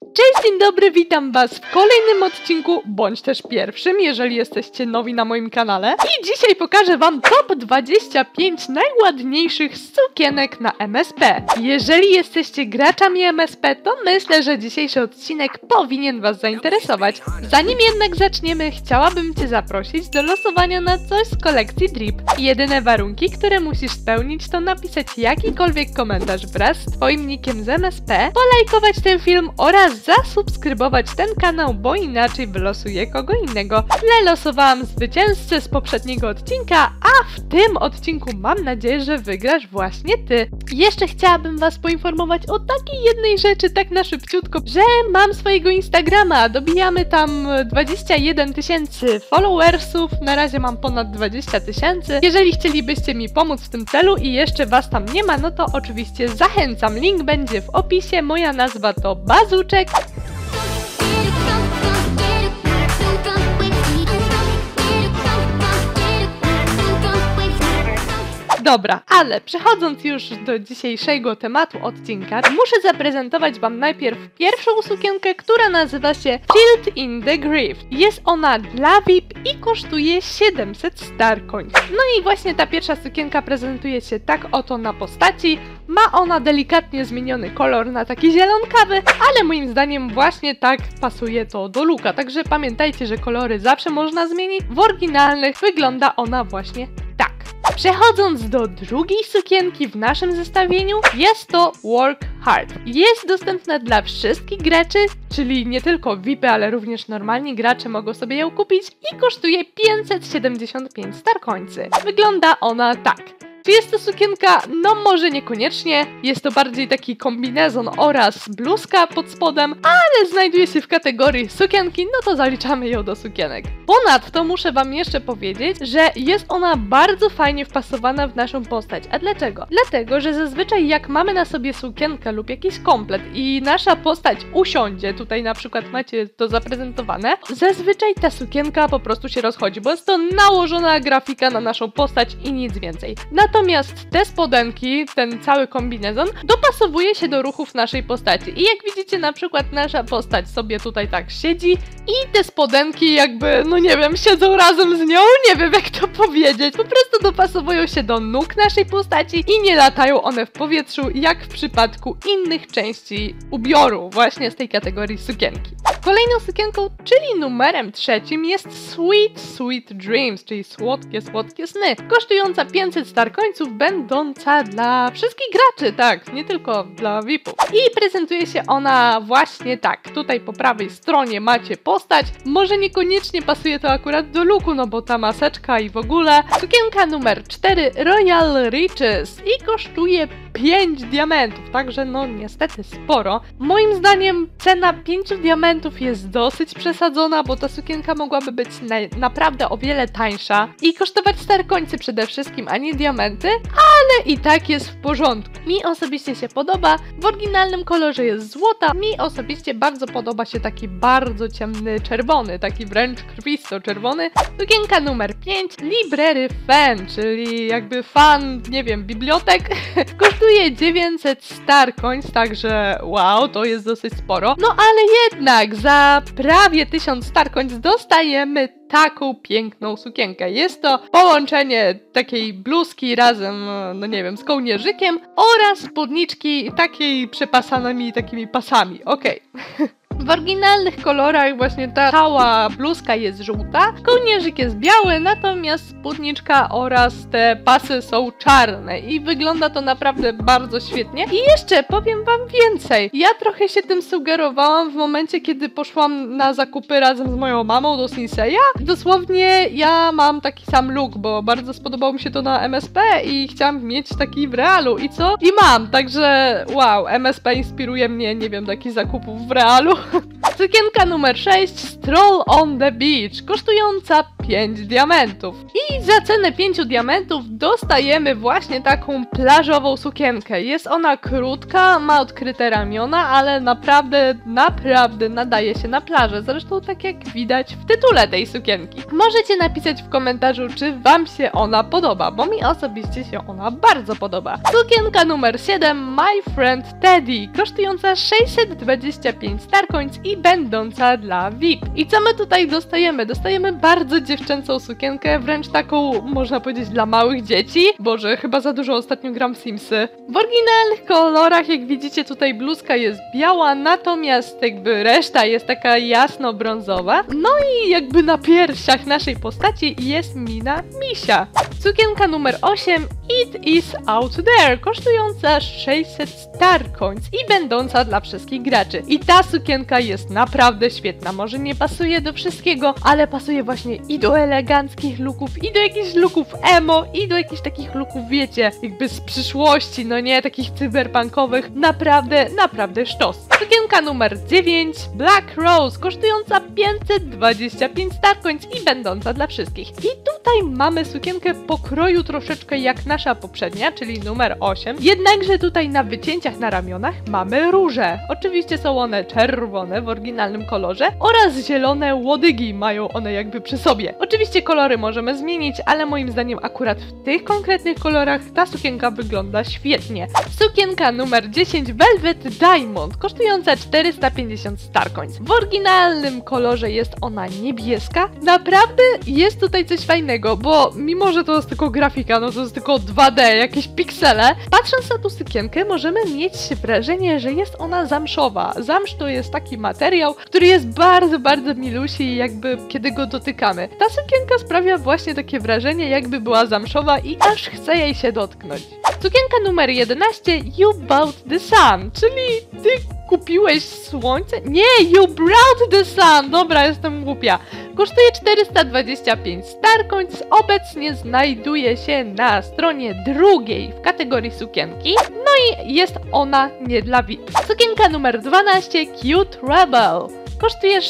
Cześć, dzień dobry, witam was w kolejnym odcinku, bądź też pierwszym, jeżeli jesteście nowi na moim kanale. I dzisiaj pokażę wam top 25 najładniejszych sukienek na MSP. Jeżeli jesteście graczami MSP, to myślę, że dzisiejszy odcinek powinien was zainteresować. Zanim jednak zaczniemy, chciałabym cię zaprosić do losowania na coś z kolekcji Drip. Jedyne warunki, które musisz spełnić, to napisać jakikolwiek komentarz wraz z twoim nickiem z MSP, polajkować ten film oraz zasubskrybować ten kanał, bo inaczej wylosuję kogo innego. Losowałam zwycięzcę z poprzedniego odcinka, a w tym odcinku mam nadzieję, że wygrasz właśnie ty. Jeszcze chciałabym was poinformować o takiej jednej rzeczy, tak na szybciutko, że mam swojego Instagrama, dobijamy tam 21 000 followersów, na razie mam ponad 20 000. Jeżeli chcielibyście mi pomóc w tym celu i jeszcze was tam nie ma, no to oczywiście zachęcam, link będzie w opisie, moja nazwa to Bazuczek. Dobra, ale przechodząc już do dzisiejszego tematu odcinka, muszę zaprezentować wam najpierw pierwszą sukienkę, która nazywa się Field in the Grift. Jest ona dla VIP i kosztuje 700 Starcoins. No i właśnie ta pierwsza sukienka prezentuje się tak oto na postaci. Ma ona delikatnie zmieniony kolor na taki zielonkawy, ale moim zdaniem właśnie tak pasuje to do looka. Także pamiętajcie, że kolory zawsze można zmienić. W oryginalnych wygląda ona właśnie tak. Przechodząc do drugiej sukienki w naszym zestawieniu, jest to Work Hard. Jest dostępna dla wszystkich graczy, czyli nie tylko VIPy, ale również normalni gracze mogą sobie ją kupić i kosztuje 575 Starcoinsy. Wygląda ona tak. Czy jest to sukienka? No może niekoniecznie, jest to bardziej taki kombinezon oraz bluzka pod spodem, ale znajduje się w kategorii sukienki, no to zaliczamy ją do sukienek. Ponadto muszę wam jeszcze powiedzieć, że jest ona bardzo fajnie wpasowana w naszą postać. A dlaczego? Dlatego, że zazwyczaj jak mamy na sobie sukienkę lub jakiś komplet i nasza postać usiądzie, tutaj na przykład macie to zaprezentowane, zazwyczaj ta sukienka po prostu się rozchodzi, bo jest to nałożona grafika na naszą postać i nic więcej. Natomiast te spodenki, ten cały kombinezon dopasowuje się do ruchów naszej postaci i jak widzicie na przykład nasza postać sobie tutaj tak siedzi i te spodenki jakby, no nie wiem, siedzą razem z nią, nie wiem jak to powiedzieć, po prostu dopasowują się do nóg naszej postaci i nie latają one w powietrzu jak w przypadku innych części ubioru właśnie z tej kategorii sukienki. Kolejną sukienką, czyli numerem trzecim jest Sweet Dreams, czyli słodkie sny, kosztująca 500 Starcoinsów, będąca dla wszystkich graczy, tak, nie tylko dla VIP-ów. I prezentuje się ona właśnie tak. Tutaj po prawej stronie macie postać, może niekoniecznie pasuje to akurat do looku, no bo ta maseczka i w ogóle. Sukienka numer 4, Royal Riches i kosztuje 5 diamentów, także no niestety sporo. Moim zdaniem cena 5 diamentów jest dosyć przesadzona, bo ta sukienka mogłaby być naprawdę o wiele tańsza i kosztować Starcoinsy przede wszystkim, a nie diamenty, ale i tak jest w porządku. Mi osobiście się podoba, w oryginalnym kolorze jest złota, mi osobiście bardzo podoba się taki bardzo ciemny czerwony, taki wręcz krwisto czerwony. Sukienka numer 5, Library Fan, czyli jakby fan, nie wiem, bibliotek, kosztuje 900 Starcoins, także wow, to jest dosyć sporo. No ale jednak za prawie 1000 Starcoins dostajemy taką piękną sukienkę. Jest to połączenie takiej bluzki razem, no nie wiem, z kołnierzykiem oraz spódniczki takiej przepasanymi takimi pasami, okej. W oryginalnych kolorach właśnie ta cała bluzka jest żółta, kołnierzyk jest biały, natomiast spódniczka oraz te pasy są czarne i wygląda to naprawdę bardzo świetnie. I jeszcze powiem wam więcej, ja trochę się tym sugerowałam w momencie, kiedy poszłam na zakupy razem z moją mamą do Sinseya. Dosłownie ja mam taki sam look, bo bardzo spodobało mi się to na MSP i chciałam mieć taki w realu i co? I mam, także wow, MSP inspiruje mnie, nie wiem, do takich zakupów w realu. Sukienka numer 6, Stroll on the Beach, kosztująca 5 diamentów. I za cenę 5 diamentów dostajemy właśnie taką plażową sukienkę. Jest ona krótka, ma odkryte ramiona, ale naprawdę nadaje się na plażę. Zresztą tak jak widać w tytule tej sukienki. Możecie napisać w komentarzu, czy wam się ona podoba, bo mi osobiście się ona bardzo podoba. Sukienka numer 7, My Friend Teddy, kosztująca 625 starcoins i będąca dla VIP. I co my tutaj dostajemy? Dostajemy bardzo dziewczęcą sukienkę, wręcz taką, można powiedzieć, dla małych dzieci. Boże, chyba za dużo ostatnio gram w Simsy. W oryginalnych kolorach, jak widzicie, tutaj bluzka jest biała, natomiast jakby reszta jest taka jasno-brązowa. No i jakby na piersiach naszej postaci jest mina misia. Sukienka numer 8, It Is Out There, kosztująca 600 starcoins i będąca dla wszystkich graczy. I ta sukienka jest naprawdę świetna. Może nie pasuje do wszystkiego, ale pasuje właśnie i do eleganckich looków, i do jakichś looków emo, i do jakichś takich looków, wiecie, jakby z przyszłości, no nie, takich cyberpunkowych. Naprawdę sztos. Sukienka numer 9, Black Rose, kosztująca 525 starcoins i będąca dla wszystkich. I tutaj mamy sukienkę pokroju troszeczkę jak nasza poprzednia, czyli numer 8. Jednakże tutaj na wycięciach na ramionach mamy róże. Oczywiście są one czerwone w oryginalnym kolorze oraz zielone łodygi mają one jakby przy sobie. Oczywiście kolory możemy zmienić, ale moim zdaniem akurat w tych konkretnych kolorach ta sukienka wygląda świetnie. Sukienka numer 10, Velvet Diamond, kosztująca 450 starcoins. W oryginalnym kolorze jest ona niebieska. Naprawdę jest tutaj coś fajnego, bo mimo, że to jest tylko grafika, no to jest tylko 2D, jakieś piksele. Patrząc na tą sukienkę możemy mieć wrażenie, że jest ona zamszowa. Zamsz to jest taki materiał, który jest bardzo milusi, jakby kiedy go dotykamy. Ta sukienka sprawia właśnie takie wrażenie, jakby była zamszowa i aż chce jej się dotknąć. Sukienka numer 11, You Bought the Sun, czyli ty kupiłeś słońce? Nie, You Brought the Sun! Dobra, jestem głupia. Kosztuje 425 starcoins, obecnie znajduje się na stronie drugiej w kategorii sukienki, no i jest ona nie dla VIP. Sukienka numer 12, Cute Rebel. Kosztuje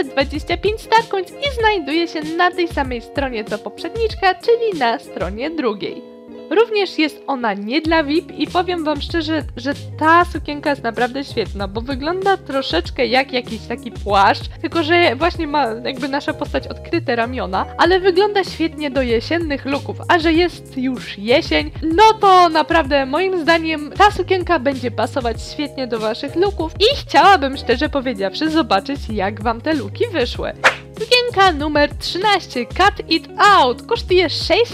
625 starcoins i znajduje się na tej samej stronie co poprzedniczka, czyli na stronie drugiej. Również jest ona nie dla VIP i powiem wam szczerze, że ta sukienka jest naprawdę świetna, bo wygląda troszeczkę jak jakiś taki płaszcz, tylko że właśnie ma jakby nasza postać odkryte ramiona, ale wygląda świetnie do jesiennych looków, a że jest już jesień, no to naprawdę moim zdaniem ta sukienka będzie pasować świetnie do waszych looków i chciałabym szczerze powiedziawszy zobaczyć, jak wam te looki wyszły. Sukienka numer 13, Cut It Out, kosztuje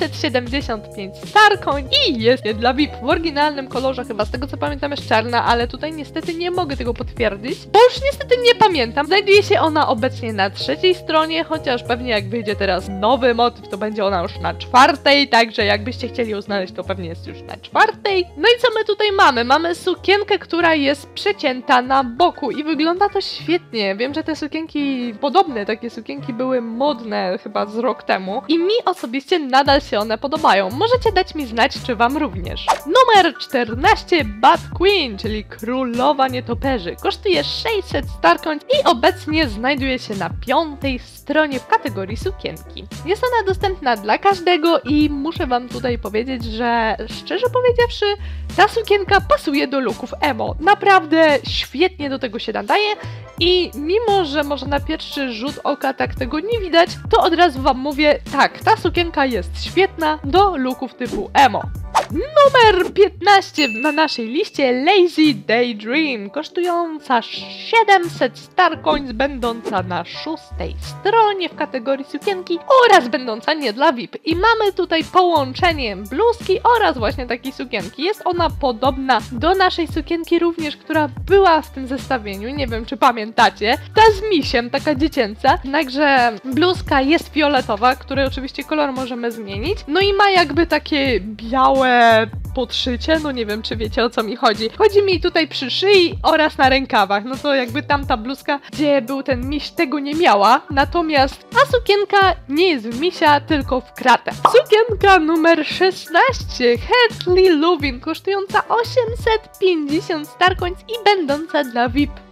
675 starcoin i jest nie dla VIP. W oryginalnym kolorze chyba, z tego co pamiętam, jest czarna, ale tutaj niestety nie mogę tego potwierdzić, bo już niestety nie pamiętam. Znajduje się ona obecnie na trzeciej stronie, chociaż pewnie jak wyjdzie teraz nowy motyw, to będzie ona już na czwartej, także jakbyście chcieli ją znaleźć, to pewnie jest już na czwartej. No i co my tutaj mamy? Mamy sukienkę, która jest przecięta na boku i wygląda to świetnie. Wiem, że te sukienki, podobne takie sukienki były modne chyba z rok temu i mi osobiście nadal się one podobają. Możecie dać mi znać, czy wam również. Numer 14, Bad Queen, czyli Królowa Nietoperzy. Kosztuje 600 starcoins i obecnie znajduje się na 5. stronie w kategorii sukienki. Jest ona dostępna dla każdego i muszę wam tutaj powiedzieć, że szczerze powiedziawszy, ta sukienka pasuje do looków emo. Naprawdę świetnie do tego się nadaje i mimo, że może na pierwszy rzut oka tak tego nie widać, to od razu wam mówię, tak, ta sukienka jest świetna do looków typu emo. Numer 15 na naszej liście, Lazy Daydream, kosztująca 700 starcoins, będąca na 6. stronie w kategorii sukienki oraz będąca nie dla VIP. I mamy tutaj połączenie bluzki oraz właśnie takiej sukienki. Jest ona podobna do naszej sukienki również, która była w tym zestawieniu, nie wiem czy pamiętacie. Ta z misiem, taka dziecięca, jednakże bluzka jest fioletowa, której oczywiście kolor możemy zmienić. No i ma jakby takie białe podszycie, no nie wiem czy wiecie o co mi chodzi. Chodzi mi tutaj przy szyi oraz na rękawach, no to jakby tamta bluzka, gdzie był ten miś, tego nie miała, natomiast ta sukienka nie jest w misia, tylko w kratę. Sukienka numer 16, Heathly Luvin, kosztująca 850 starcoins i będąca dla VIP.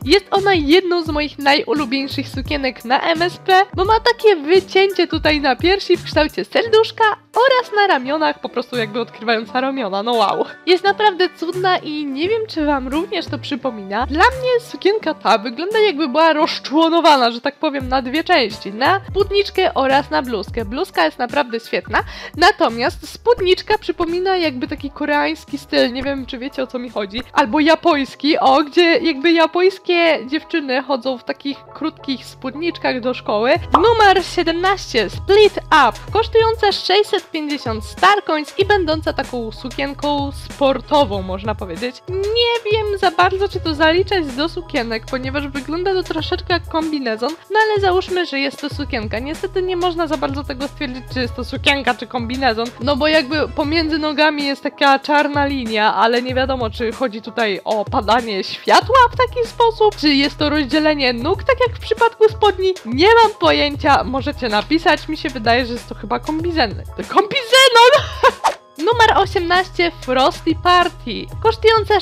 Jest ona jedną z moich najulubieńszych sukienek na MSP, bo ma takie wycięcie tutaj na piersi w kształcie serduszka oraz na ramionach, po prostu jakby odkrywająca ramiona, no wow. Jest naprawdę cudna i nie wiem, czy wam również to przypomina. Dla mnie sukienka ta wygląda jakby była rozczłonowana, że tak powiem, na dwie części, na spódniczkę oraz na bluzkę. Bluzka jest naprawdę świetna, natomiast spódniczka przypomina jakby taki koreański styl, nie wiem, czy wiecie, o co mi chodzi, albo japoński, gdzie jakby japońskie dziewczyny chodzą w takich krótkich spódniczkach do szkoły. Numer 17, Split Up, kosztująca 650 starcoins i będąca taką sukienką sportową, można powiedzieć. Nie wiem za bardzo, czy to zaliczać do sukienek, ponieważ wygląda to troszeczkę jak kombinezon, no ale załóżmy, że jest to sukienka. Niestety nie można za bardzo tego stwierdzić, czy jest to sukienka, czy kombinezon, no bo jakby pomiędzy nogami jest taka czarna linia, ale nie wiadomo, czy chodzi tutaj o padanie światła w taki sposób, czy jest to rozdzielenie nóg, tak jak w przypadku spodni. Nie mam pojęcia, możecie napisać, mi się wydaje, że jest to chyba kombizenon. Numer 18, Frosty Party, kosztująca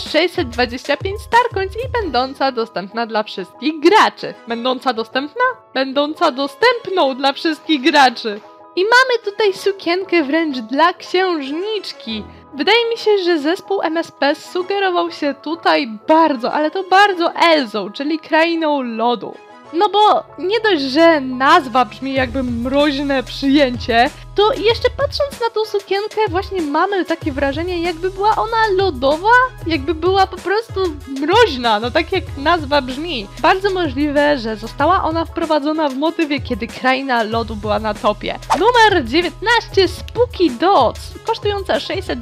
625 starcoins i będąca dostępna dla wszystkich graczy. Będąca dostępna? Będąca dostępną dla wszystkich graczy. I mamy tutaj sukienkę wręcz dla księżniczki. Wydaje mi się, że zespół MSP sugerował się tutaj bardzo, ale to bardzo Elzą, czyli krainą lodu. No bo nie dość, że nazwa brzmi jakby mroźne przyjęcie, to jeszcze patrząc na tą sukienkę właśnie mamy takie wrażenie, jakby była ona lodowa, jakby była po prostu mroźna, no tak jak nazwa brzmi. Bardzo możliwe, że została ona wprowadzona w motywie, kiedy kraina lodu była na topie. Numer 19, Spooky Dots, kosztująca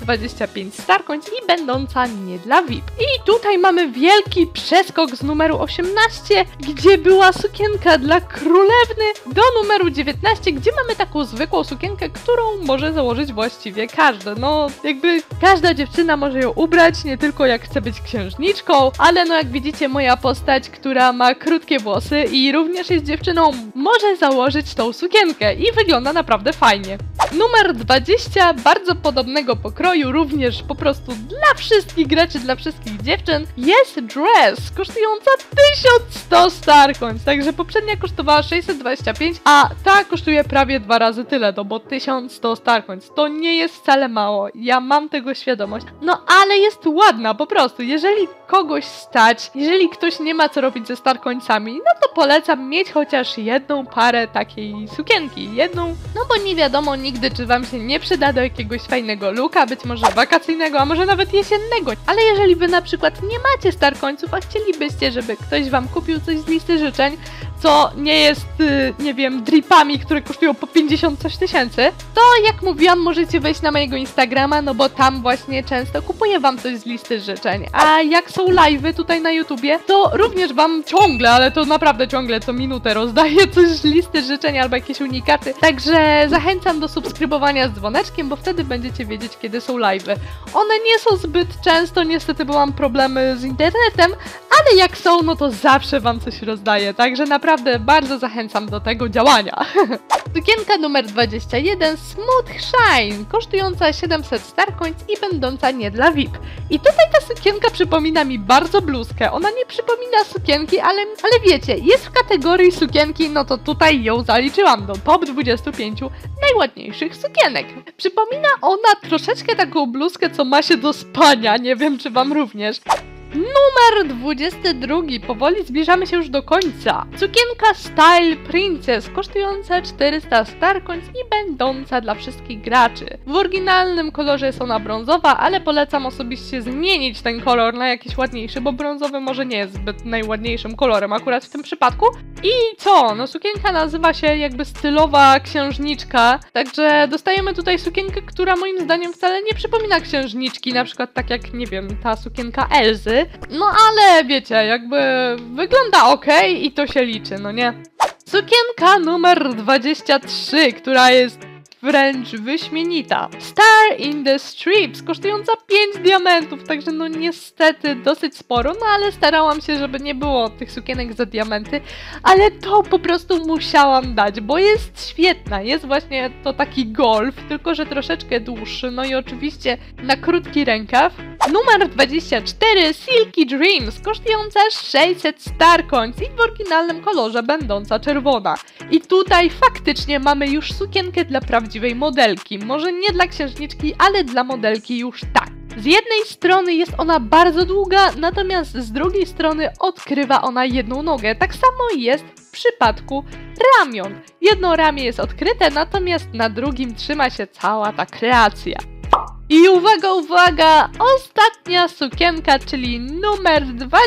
625 starcoins i będąca nie dla VIP. I tutaj mamy wielki przeskok z numeru 18, gdzie była sukienka dla królewny, do numeru 19, gdzie mamy taką zwykłą sukienkę, którą może założyć właściwie każdy. No, jakby każda dziewczyna może ją ubrać, nie tylko jak chce być księżniczką, ale no jak widzicie, moja postać, która ma krótkie włosy i również jest dziewczyną, może założyć tą sukienkę i wygląda naprawdę fajnie. Numer 20, bardzo podobnego pokroju, również po prostu dla wszystkich graczy, dla wszystkich dziewczyn, jest dress, kosztująca 1100 starcoins, także poprzednia kosztowała 625, a ta kosztuje prawie 2 razy tyle, no bo 1100 starcoins, to nie jest wcale mało, ja mam tego świadomość, no ale jest ładna po prostu. Jeżeli kogoś stać, jeżeli ktoś nie ma co robić ze starcoinsami, no to polecam mieć chociaż jedną parę takiej sukienki, jedną, no bo nie wiadomo nigdy, czy wam się nie przyda do jakiegoś fajnego looka, być może wakacyjnego, a może nawet jesiennego, ale jeżeli wy na przykład nie macie starcoinsów, a chcielibyście, żeby ktoś wam kupił coś z listy życzeń, co nie jest, nie wiem, dripami, które kosztują po 50 coś tysięcy, to jak mówiłam, możecie wejść na mojego Instagrama, no bo tam właśnie często kupuję wam coś z listy życzeń. A jak są live'y tutaj na YouTubie, to również wam ciągle, ale to naprawdę ciągle co minutę rozdaję coś z listy życzeń albo jakieś unikaty. Także zachęcam do subskrybowania z dzwoneczkiem, bo wtedy będziecie wiedzieć, kiedy są live'y. One nie są zbyt często, niestety, bo mam problemy z internetem, ale jak są, no to zawsze wam coś rozdaję. Także naprawdę bardzo zachęcam do tego działania. Sukienka numer 21, Smooth Shine, kosztująca 700 starcoins i będąca nie dla VIP. I tutaj ta sukienka przypomina mi bardzo bluzkę. Ona nie przypomina sukienki, ale wiecie, jest w kategorii sukienki, no to tutaj ją zaliczyłam do top 25 najładniejszych sukienek. Przypomina ona troszeczkę taką bluzkę, co ma się do spania, nie wiem, czy wam również. Numer 22. Powoli zbliżamy się już do końca. Sukienka Style Princess, kosztująca 400 starcoins i będąca dla wszystkich graczy. W oryginalnym kolorze jest ona brązowa, ale polecam osobiście zmienić ten kolor na jakiś ładniejszy, bo brązowy może nie jest zbyt najładniejszym kolorem akurat w tym przypadku. I co? No sukienka nazywa się jakby stylowa księżniczka, także dostajemy tutaj sukienkę, która moim zdaniem wcale nie przypomina księżniczki, na przykład tak jak, nie wiem, ta sukienka Elzy. No ale wiecie, jakby wygląda ok i to się liczy, no nie? Sukienka numer 23, która jest wręcz wyśmienita. Star in the Strips, kosztująca 5 diamentów, także no niestety dosyć sporo, no ale starałam się, żeby nie było tych sukienek za diamenty, ale to po prostu musiałam dać, bo jest świetna, jest właśnie to taki golf, tylko że troszeczkę dłuższy, no i oczywiście na krótki rękaw. Numer 24, Silky Dreams, kosztująca 600 Star Coins i w oryginalnym kolorze będąca czerwona. I tutaj faktycznie mamy już sukienkę dla prawdziwej modelki, może nie dla księżniczki, ale dla modelki już tak. Z jednej strony jest ona bardzo długa, natomiast z drugiej strony odkrywa ona jedną nogę. Tak samo jest w przypadku ramion. Jedno ramię jest odkryte, natomiast na drugim trzyma się cała ta kreacja. I uwaga, uwaga! Ostatnia sukienka, czyli numer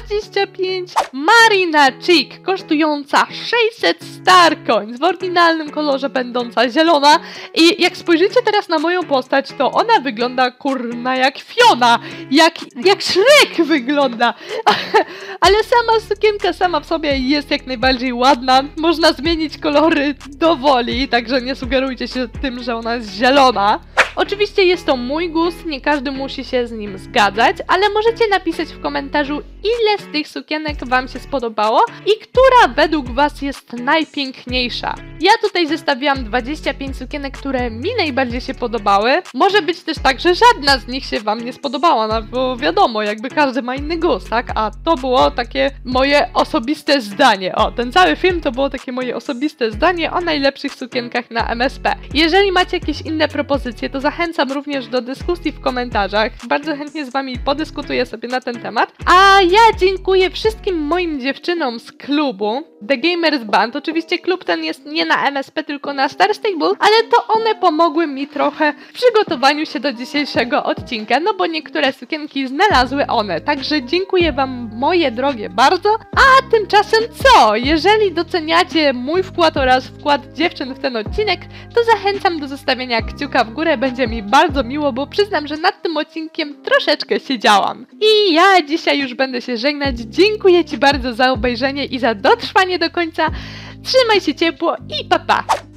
25, Marina Chic, kosztująca 600 Star Coins, w oryginalnym kolorze będąca zielona. I jak spojrzycie teraz na moją postać, to ona wygląda kurna jak Fiona, jak Shrek wygląda. Ale sama sukienka sama w sobie jest jak najbardziej ładna, można zmienić kolory dowoli, także nie sugerujcie się tym, że ona jest zielona. Oczywiście jest to mój gust, nie każdy musi się z nim zgadzać, ale możecie napisać w komentarzu, ile z tych sukienek wam się spodobało i która według was jest najpiękniejsza. Ja tutaj zestawiłam 25 sukienek, które mi najbardziej się podobały. Może być też tak, że żadna z nich się wam nie spodobała, no bo wiadomo, jakby każdy ma inny gust, tak? A to było takie moje osobiste zdanie. O, ten cały film to było takie moje osobiste zdanie o najlepszych sukienkach na MSP. Jeżeli macie jakieś inne propozycje, to zachęcam również do dyskusji w komentarzach. Bardzo chętnie z wami podyskutuję sobie na ten temat. A ja dziękuję wszystkim moim dziewczynom z klubu The Gamers Band. Oczywiście klub ten jest nie na MSP, tylko na Star Stable, ale to one pomogły mi trochę w przygotowaniu się do dzisiejszego odcinka, no bo niektóre sukienki znalazły one. Także dziękuję wam, moje drogie, bardzo. A tymczasem co? Jeżeli doceniacie mój wkład oraz wkład dziewczyn w ten odcinek, to zachęcam do zostawienia kciuka w górę. Będzie mi bardzo miło, bo przyznam, że nad tym odcinkiem troszeczkę siedziałam. I ja dzisiaj już będę się żegnać. Dziękuję ci bardzo za obejrzenie i za dotrwanie do końca. Trzymaj się ciepło i pa pa!